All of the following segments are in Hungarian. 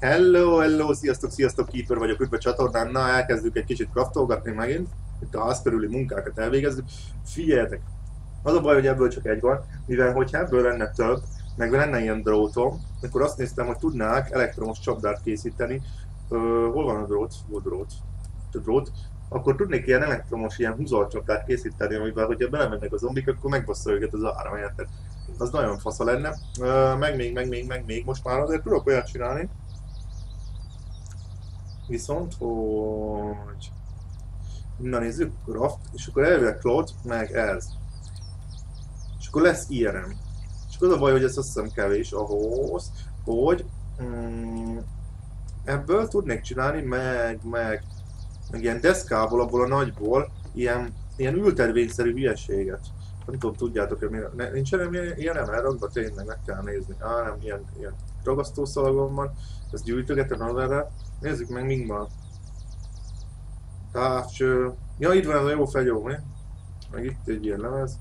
Hello, hello, sziasztok, sziasztok, Keeper vagyok, üdv a csatornán. Na, elkezdjük egy kicsit craftolgatni megint. Itt a ház körüli munkákat elvégezzük. Figyeljetek, az a baj, hogy ebből csak egy van, mivel hogyha ebből lenne több, meg lenne ilyen drótom, akkor azt néztem, hogy tudnák elektromos csapdát készíteni. Hol van a drót? Hol drót? A drót. Akkor tudnék ilyen elektromos, ilyen húzalcsapdát készíteni, amivel, hogyha belemennek a zombik, akkor megbassza őket az áram, érted? Az nagyon fasza lenne. Meg még, most már azért tudok olyat csinálni. Viszont, hogy... Na nézzük, craft, és akkor elvileg cloth, meg ez. És akkor lesz IRM. És akkor az a baj, hogy ez azt hiszem kevés ahhoz, hogy ebből tudnék csinálni, meg ilyen deszkából, abból a nagyból, ilyen ültetvényszerű hülyeséget. Nem tudom, tudjátok-e, nincs ilyen elrakva, tényleg meg kell nézni. Nem, ilyen ragasztószalagom van, ezt gyűjtögetem azzal. Nézzük meg, mink van. Távcső. Ja, itt van ez a jó fegyó, mi? Meg itt egy ilyen lemez.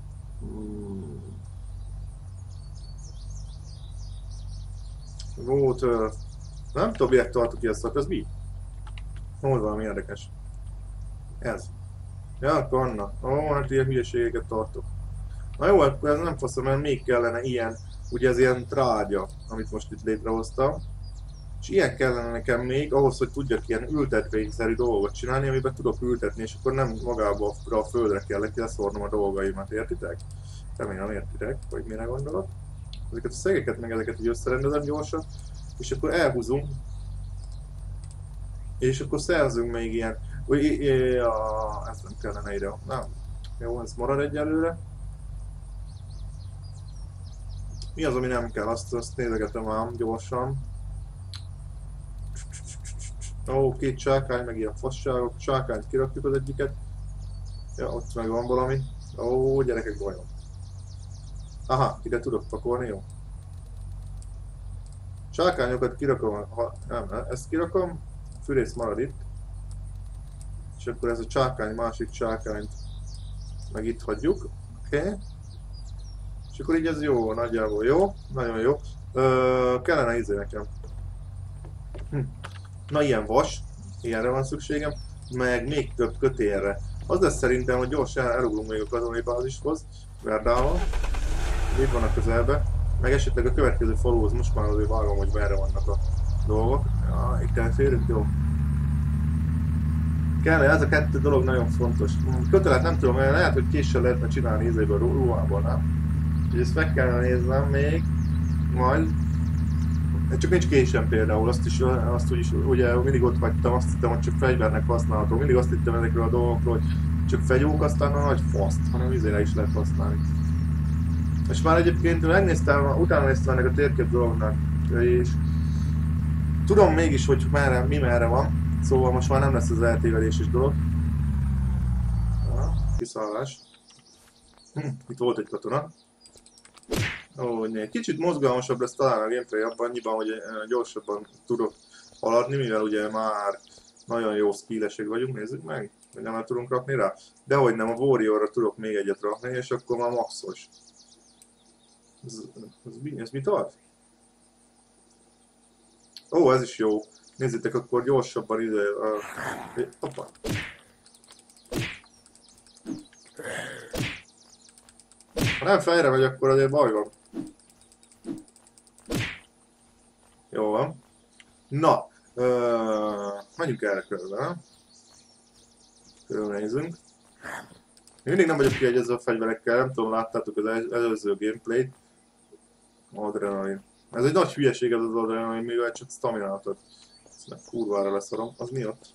Volt... nem tudom, miért tartok ki ezt, ez mi? Hol valami érdekes. Ez. Ja, akkor Anna. Hát ilyen hülyeségeket tartok. Na jó, akkor ez nem faszom, mert még kellene ilyen, ugye ez ilyen trágya, amit most itt létrehoztam. És ilyen kellene nekem még ahhoz, hogy tudjak ilyen ültetvényszerű dolgot csinálni, amiben tudok ültetni, és akkor nem magába a földre kell leszórnom a dolgaimat, értitek? Remélem értitek, hogy mire gondolok. Ezeket a szegeket meg ezeket így összerendezem gyorsan, és akkor elhúzunk. És akkor szerzünk még ilyen... ez nem kellene ide. Nem. Jó, ez marad egyelőre. Mi az, ami nem kell? Azt nézegetem ám gyorsan. Ó, két csákány, meg ilyen fasságok. Csákányt kirakjuk az egyiket. Ja, ott meg van valami. Ó, gyerekek, bajom. Aha, ide tudok pakolni, jó. Csákányokat kirakom, nem, ezt kirakom. Fűrész marad itt. És akkor ez a csákány, másik csákányt meg itt hagyjuk. Oké. És akkor így ez jó, nagyjából jó. Nagyon jó. Kellene izé nekem. Na ilyen vas, ilyenre van szükségem, meg még több kötélre. Az lesz szerintem, hogy gyorsan elugrunk még a katonai bázishoz, Verdával. Itt van a közelbe. Meg esetleg a következő faluhoz most már azért vágom, hogy merre vannak a dolgok. Ja, itt elférünk, jó. Kell, ez a kettő dolog nagyon fontos. Kötelet nem tudom, lehet, hogy késsel lehetne csinálni ízéből ruhából, nem? Úgyhogy ezt meg kellene néznem még, majd. Csak nincs késem például, azt úgyis, ugye mindig ott hagytam, azt hittem, hogy csak fegyvernek használható. Mindig azt hittem ezekről a dolgokról, hogy csak fegyók, aztán a nagy faszt, hanem izére is lehet használni. És már egyébként megnéztem, utána néztem ennek a térkép dolognak, és tudom mégis, hogy mi merre van, szóval most már nem lesz az eltévedéses dolog. Kiszállás. Itt volt egy katona. Ó, kicsit mozgalmasabb lesz talán a gameplay abban annyiban, hogy gyorsabban tudok haladni, mivel ugye már nagyon jó skillesek vagyunk, nézzük meg, hogy nem el tudunk rakni rá. Dehogy nem, a Warriorra tudok még egyet rakni, és akkor már maxos. Ez mit ad? Ó, ez is jó. Nézzétek, akkor gyorsabban ide... Hoppa. Ha nem fejre vagy, akkor azért baj van. Jó van. Na, menjünk erre körbe. Körülnézünk. Mindig nem vagyok kiegyezve a fegyverekkel, nem tudom, láttátok az előző gameplayt. Adrenalin. Ez egy nagy hülyeség ez az adrenalin, mivel csak staminát ad. Ezt meg kurvára leszarom. Az mi ott?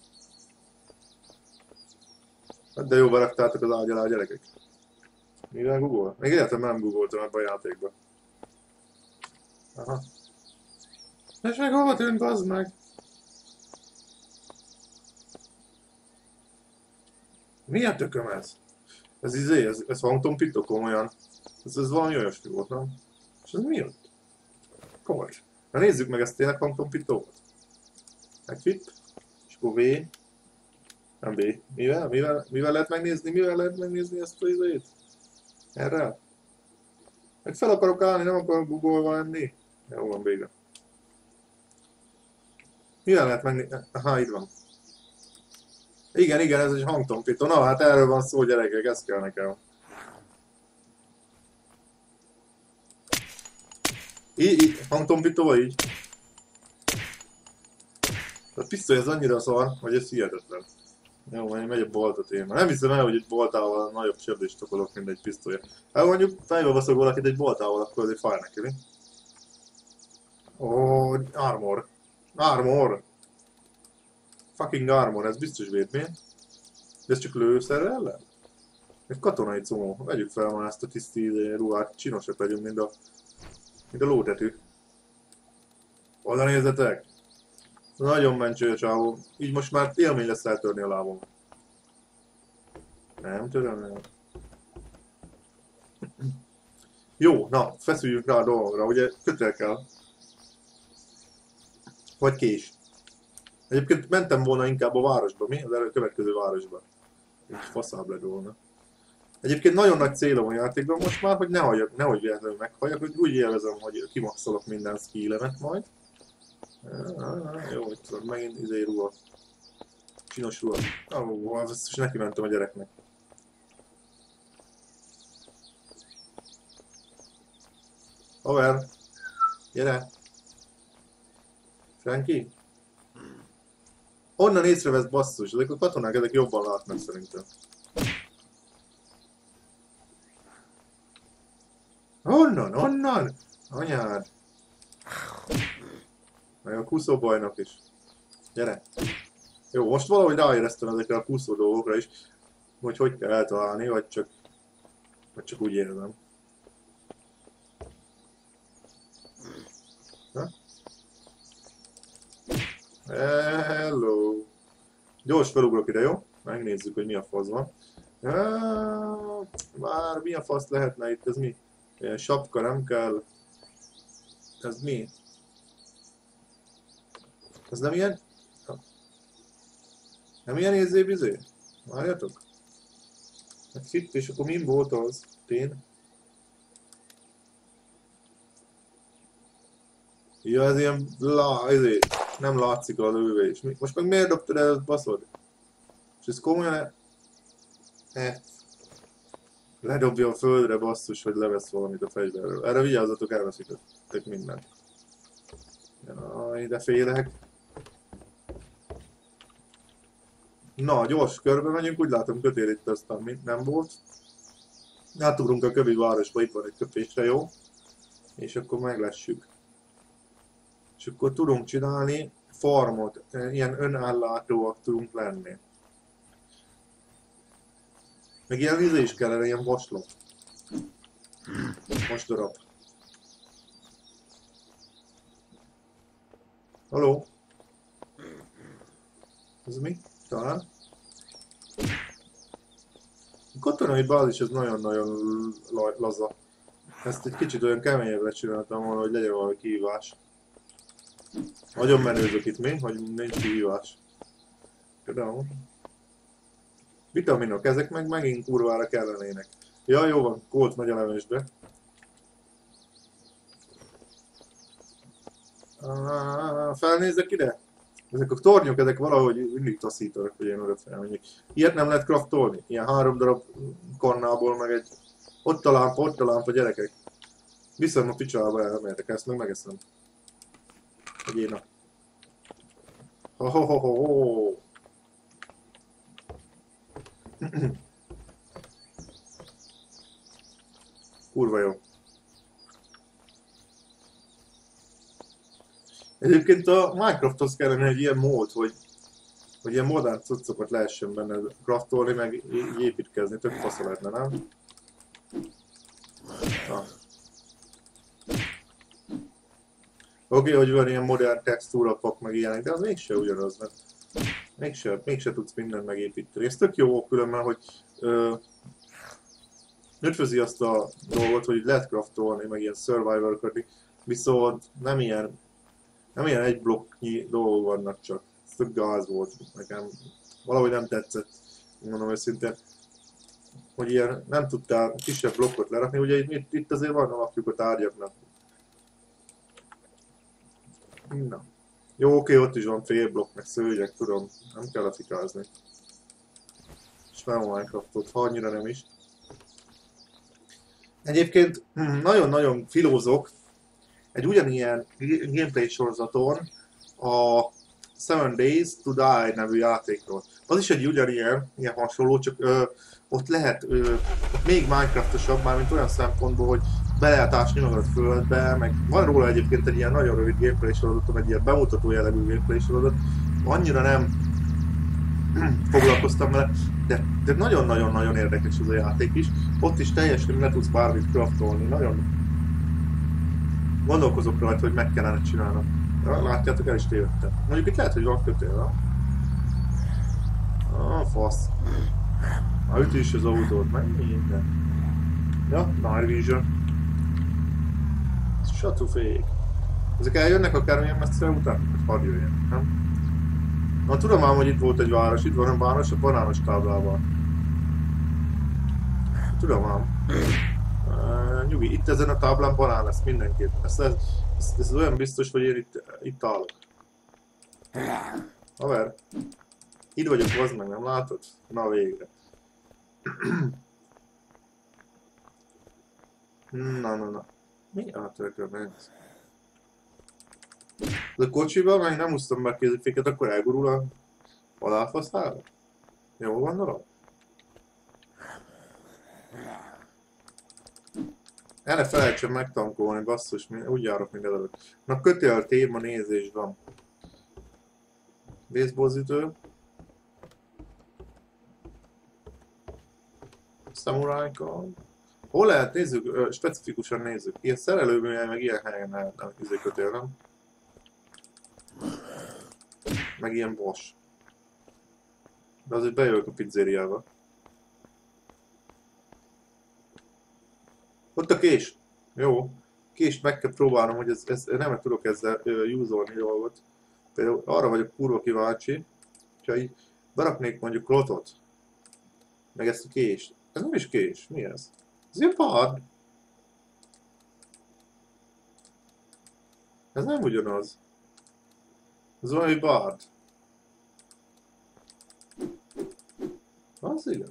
Hát de jó beraktátok az ágy alá, gyerekek. Mivel Google? Még életemben nem googoltam ebben a játékban. Aha. És meg hova tűnt, az meg? Mi a tököm ez? Ez izé, ez Phantom Pit, komolyan. Ez valami olyasmi volt, nem? És ez mi ott? Komoly. Na nézzük meg, ezt tényleg Phantom Pit volt. Equip. És akkor V. Nem B. Mivel lehet megnézni? Mivel lehet megnézni ezt az izét? Erre? Meg fel akarok állni, nem akarok Google-val lenni. Jó van, végre. Milyen lehet menni? Aha, itt van. Igen, igen, ez egy hangtompító. Na, hát erről van szó, gyerekek, ez kell nekem. Így, hangtompítóval így. A pisztoly ez annyira szar, hogy ez hihetetlen. Jó, majd megy a boltot én. Nem hiszem el, hogy egy boltával nagyobb sebzést okolok, mint egy pisztoly. Hát mondjuk fejbevaszok valakit egy boltával, akkor azért fáj neki, mi? Ó, armor. Armor. Fucking armor, ez biztos véd, mi? De ez csak lőszerrel ellen? Egy katonai comó. Vegyük fel már ezt a tiszti ruhát, csinosak legyünk, mint a lótetű. Oda nézzetek! Nagyon mencső a csávó. Így most már élmény lesz eltörni a lábom. Nem tudom, nem. Jó, na, feszüljünk rá a dolgra. Ugye kötél kell. Vagy kés. Egyébként mentem volna inkább a városba, mi? Az következő városba. Így faszább lett volna. Egyébként nagyon nagy célom a játékban most már, hogy nehogy véletlenül meghalljak, hogy úgy élvezem, hogy kimaxolok minden skillemet majd. Jó, hogy tudod, megint ruha. Csinos ruha. És neki mentem a gyereknek. Haver! Gyere! Frankie? Onnan észrevesz basszus, ezek a katonák ezek jobban látnak szerintem. Honnan? Honnan? Anyád! Meg a kuszó bajnok is. Gyere! Jó, most valahogy ráéreztem ezekre a kuszó dolgokra is, hogy kell eltalálni, vagy csak úgy érzem. Ha? Hello! Gyors felugrok ide, jó? Megnézzük, hogy mi a fasz van. Már mi a fasz lehetne itt, ez mi? Ilyen sapka nem kell. Ez mi? Ez nem ilyen? Nem ilyen izé? Várjatok? Hát itt, és akkor mi volt az? Tén? Ja, ez ilyen izé, nem látszik a lövés. Most meg miért dobtad el, baszod? És ez komolyan... Ledobja a földre, basszus, hogy levesz valamit a fegyverről. Erre vigyázzatok, elveszítettek mindent. Jaj, de félek. Na, gyors körbe megyünk, úgy látom kötél itt aztán nem volt. Átugrunk a kövi városba, itt van egy köpésre, jó? És akkor meglessük. És akkor tudunk csinálni farmot, ilyen önellátóak tudunk lenni. Meg ilyen víze is kellene, ilyen vaslap. Most darab. Haló? Ez mi? Talán? A katonai bázis ez nagyon-nagyon laza. Ezt egy kicsit olyan keményebbre csináltam volna, hogy legyen valami kihívás. Nagyon menőzök itt mi, hogy nincs kihívás. Például. Vitaminok, ezek meg megint kurvára kellenének. Ja, jó van, Colt megy a levesbe. Felnézzek ide? Ezek a tornyok, ezek valahogy mindig taszítanak, hogy én oda felmenjek. Ilyet nem lehet craftolni? Ilyen 3 darab kornából, meg egy... Ott a lámpa, gyerekek. Viszem a picsába, elmehetek, ezt meg megeszem. Hogy én a... Ho-ho-ho-ho-ho! Kurva jó. Egyébként a Minecrafthoz kellene egy ilyen mód, hogy ilyen modern cuccokat lehessen benne craftolni, meg építkezni, tök fasza lehetne, nem? Oké, hogy van ilyen modern textúrapak, meg ilyenek, de az mégse ugyanaz, mert mégse tudsz mindent megépíteni. Ez tök jó különben, hogy ötvözi azt a dolgot, hogy lehet craftolni, meg ilyen survival-ködni, viszont nem ilyen egy blokknyi dolgok vannak csak. Ez tök gáz volt nekem. Valahogy nem tetszett, mondom őszintén, hogy ilyen nem tudtál kisebb blokkot lerakni, ugye itt azért van alapjuk a tárgyaknak. Na. Jó, oké, ott is van félblokk, meg szőnyeg, tudom. Nem kell lefikázni. És nem a Minecraftot, ha annyira nem is. Egyébként nagyon-nagyon filózok egy ugyanilyen gameplay sorozaton a 7 Days to Die nevű játékról. Az is egy ugyanilyen, ilyen hasonló, csak ott lehet ott még Minecraftosabb, mármint olyan szempontból, hogy be lehet ásni magad a földbe, meg van róla egyébként egy ilyen nagyon rövid gameplay sorozatom, egy ilyen bemutató jellegű gameplay sorozat. Annyira nem foglalkoztam vele, de nagyon-nagyon-nagyon érdekes ez a játék is. Ott is teljesen le tudsz bármit craftolni, nagyon gondolkozok rajta, hogy meg kellene csinálnom. Ja, látjátok, el is tévedtem. Mondjuk itt lehet, hogy van kötél, ha? Ah, fasz. Már üt is az autót, meg minden. Ja, Night Vision. Satúfék. Ezek eljönnek akármilyen messzire után? Hogy hadd jöjjön, nem? Na tudom ám, hogy itt volt egy város, itt van a város a banános táblával. Tudom ám. Nyugi, itt ezen a táblán banán lesz mindenképp. Ez olyan biztos, hogy én itt állok. Haver, itt vagyok, bazd meg, nem látod? Na végre. Na. Mi a tökömet? De kocsival meg nem húztam be a kéziféket, akkor elgurul a halálfasztára? Jól gondolom? El ne felejtsem megtankolni, basszus, úgy járok, mint előtt. Na kötél téma nézés van. Baseballzütő. Samurai-kal. Hol lehet? Nézzük, specifikusan nézzük. Ilyen szerelőművel, meg ilyen helyen lehetne kötél, nem? Meg ilyen Bosch. De azért bejövök a pizzériába. Ott a kés. Jó. Kést meg kell próbálnom, hogy nem tudok ezzel júzolni dolgot. Például arra vagyok kurva kíváncsi, hogyha így beraknék mondjuk lotot. Meg ezt a kést. Ez nem is kés. Mi ez? Ez ilyen pad. Ez nem ugyanaz. Ez valami bard. Az igen.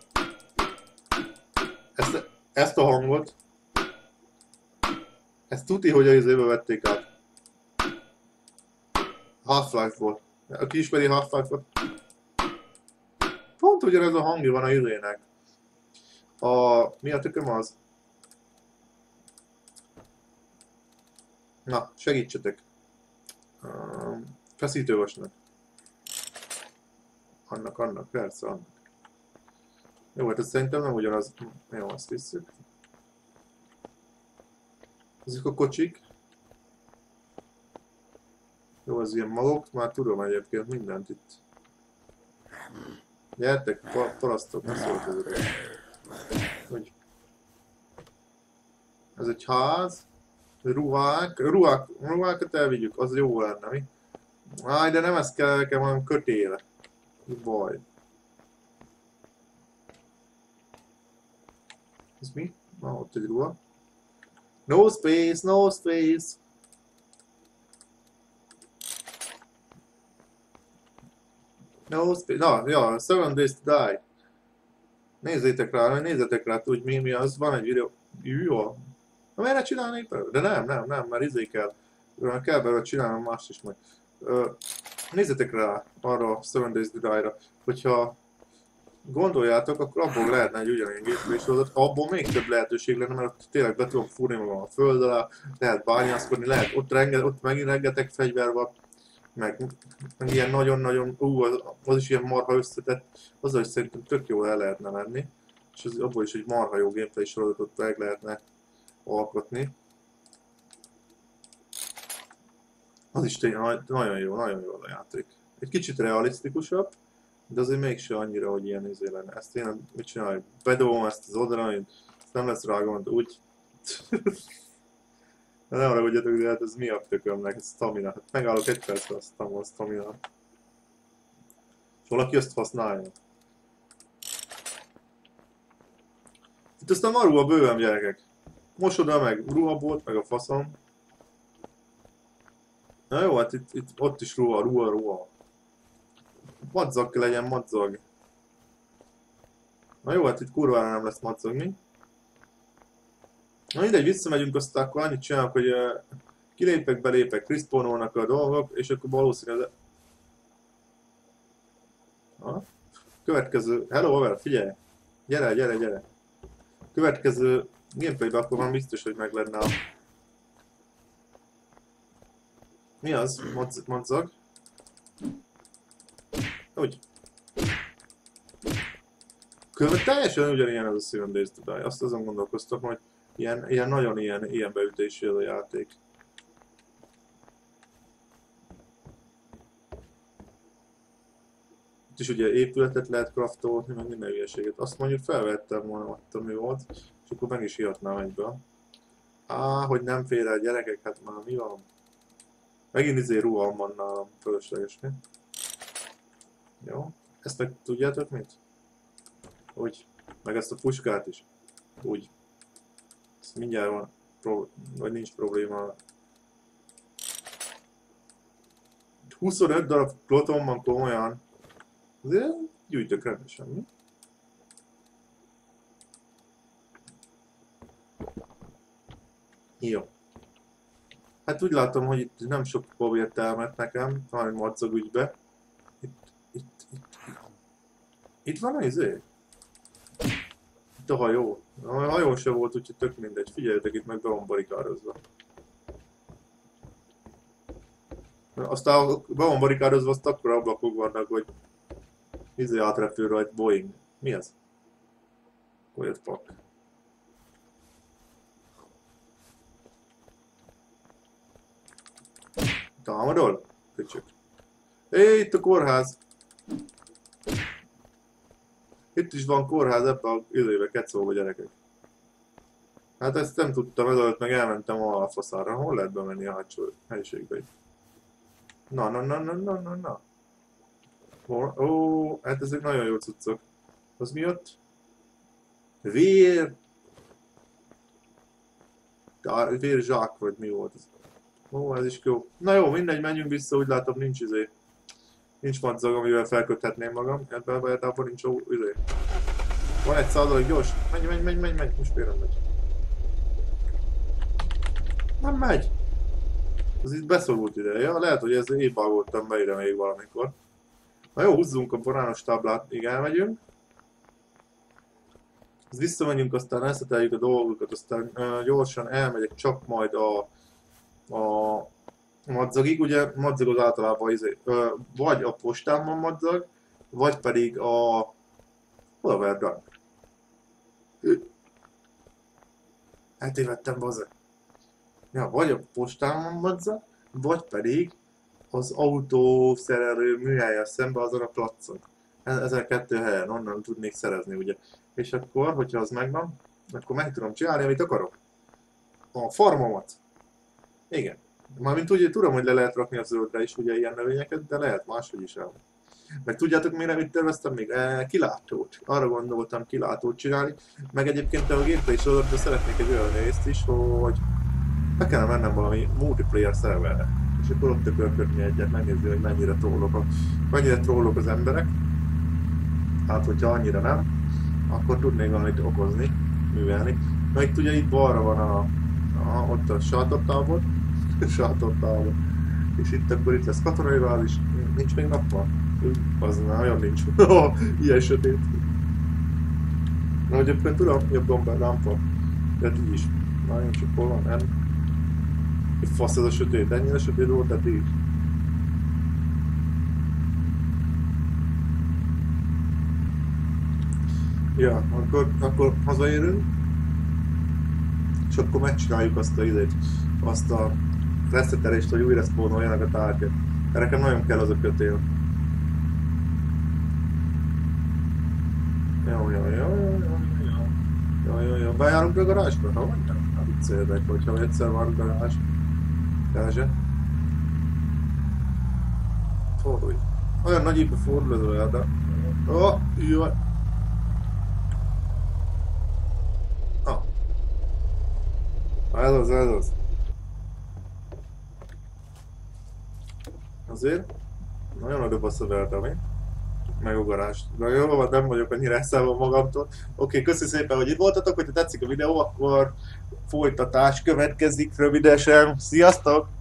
Ezt a hangot. Ezt tuti, hogy a izébe vették át. Half-Life-ból. Aki ismeri Half-Life-ot? Pont ugyanez a hangja van a izének. Mi a tököm az? Na, segítsetek. Feszítővasnak. Annak, persze, annak. Jó, hát ez szerintem nem ugyanaz. Jó, azt visszük. Ezek a kocsik. Jó, az ilyen magok, már tudom egyébként mindent itt. Gyertek, parasztok, ne szóltok. Hogy ez egy ház, ruhákat elvigyük, az jó lenne, mi? Áj, de nem ezt kell nekem, hanem kötéle. Baj. Ez mi? Na, ott egy ruha. No space, no space. No space. Na, ja, 7 Days to Die. Nézzétek rá, hogy mi az, van egy videó. Jó. Na miért ne csinálnék belőle? De nem, mert izé kell. Kell belőle csinálnom mást is majd. Nézzétek rá arra a 7 Days to Die-ra, hogyha gondoljátok, akkor abból lehetne egy ugyanilyen gameplay sorozat, abból még több lehetőség lenne, mert ott tényleg be tudom fúrni magam a föld alá, lehet bányászkodni, lehet ott megint rengeteg fegyver van, meg ilyen nagyon-nagyon, az is ilyen marha összetett, azzal is szerintem tök jól el lehetne menni, és abból is egy marha jó gameplay sorozatot meg lehetne alkotni. Az is tényleg nagyon jó a játék. Egy kicsit realisztikusabb, de azért mégse annyira, hogy ilyen izé lenne. Ezt én mit csináljuk? Bedobom ezt az oldalra, ezt nem lesz rá gond, úgy. Nem haragudjatok, de hát ez mi a tökömnek, ez stamina. Hát megállok egy percre, aztán van stamina. És valaki azt használja. Itt aztán van ruha bőven, gyerekek. Mosod meg ruhabolt, meg a faszom. Na jó, hát itt ott is ruha. Madzag legyen, madzag. Na jó, hát itt kurvára nem lesz madzagni. Na mindegy, visszamegyünk, aztán akkor annyit csinálok, hogy kilépek, belépek, respawnolnak a dolgok, és akkor valószínűleg... Ha? Következő... Hello, haver, figyelj! Gyere! Következő gameplayben akkor már biztos, hogy meg lenne a... Mi az? Madzag? Úgy. Különben teljesen ugyanilyen az a Seven Days to Die. Azt azon gondolkoztam, hogy ilyen nagyon ilyen beütésű ez a játék. Itt is ugye épületet lehet craftolni, meg minden hülyeséget. Azt mondjuk felvettem volna, attól mi volt, és akkor meg is hiatnám egyből. Hogy nem fér el gyerekek, hát már mi van? Megint ruham van nálam, fölöslegesnek. Jó. Ezt meg tudjátok mit? Úgy. Meg ezt a puskát is. Úgy. Ezt mindjárt van, vagy nincs probléma. 25 darab ploton van komolyan. De gyűjtök rendesen, mi? Jó. Hát úgy látom, hogy itt nem sok pobért elment nekem, hanem madzag ügybe. Itt van az izé? Itt a hajó. A hajó se volt, úgyhogy tök mindegy. Figyeljetek, itt meg be van barikádozva. Aztán be van barikádozva, azt akkora ablakok vannak, hogy izé átrepül rajta Boeing. Mi ez? Olyat pak. Támadol? Köcsök. Itt a kórház. Itt is van kórház ebben a időben, kecolva gyerekek. Hát ezt nem tudtam, ezelőtt meg elmentem a faszára. Hol lehet bemenni a hátsó helyiségbe? Na. Ó, hát ezek nagyon jó cuccok. Az mi ott? Vér! Vérzsák vagy mi volt ez? Ó, ez is jó. Na jó, mindegy, menjünk vissza, úgy látom nincs izé. Nincs madzag, amivel felköthetném magam. Ebben a bajátában nincs izé. Van egy százalék, gyors! Menj! Most miért nem megy? Nem megy! Ez itt beszorult ide. Ja, lehet, hogy ez én bágoltam be ide még valamikor. Na jó, húzzunk a banános táblát, igen, elmegyünk. Ezt visszamegyünk, aztán elszeteljük a dolgokat, aztán gyorsan elmegyek csak majd a madzagig. Ugye madzag az általában vagy a postán van madzag, vagy pedig a... Hol a Verdun? Eltévedtem, bazeg. Ja, vagy a postán van madzag, vagy pedig az autószerelő műhelyen szemben azon a placon. Ezen a kettő helyen, onnan tudnék szerezni, ugye. És akkor, hogyha az megvan, akkor meg tudom csinálni, amit akarok. A farmomat. Igen. Mármint ugye tudom, hogy le lehet rakni a zöldre is ugye ilyen növényeket, de lehet máshogy is el. Meg tudjátok mire mit terveztem még? Kilátót. Arra gondoltam kilátót csinálni. Meg egyébként a gameplay sorozatban szeretnék egy olyan részt is, hogy be kellene mennem valami multiplayer szerverre. És akkor ott tökölködni egyet, megnézni, hogy mennyire trollok az emberek. Hát, hogyha annyira nem, akkor tudnék valamit okozni, művelni. Na itt ugye itt balra van ott a sátortábor. Sátortábor. És itt akkor itt lesz katonai bázis. Nincs még nappal? Az nagyon nincs. Ilyen sötét. Na, egyébként tudom, jobb gomba, lámpa. De így is. Nagyon csak hol van, nem? Itt fasz ez a sötét, ennyire sötét volt, tehát így. Ja, akkor hazaérünk. És akkor megcsináljuk azt a idét. Azt a reszetelést, hogy újra spawnoljanak a tárgyak. Nekem nagyon kell az a kötél. Jó. Bejárunk a garázsba? Ha mondjam? Hát vicceljetek, hogyha egyszer van garázs. Garázsa. Fordulj. Olyan nagy éppen fordul ez olyan, de... Jó. Ez az. Azért nagyon odabasszod el, Dami. Megugarást. Na jó, van, nem vagyok annyira elszállva magamtól. Oké, köszi szépen, hogy itt voltatok, hogyha tetszik a videó, akkor folytatás következik rövidesen. Sziasztok!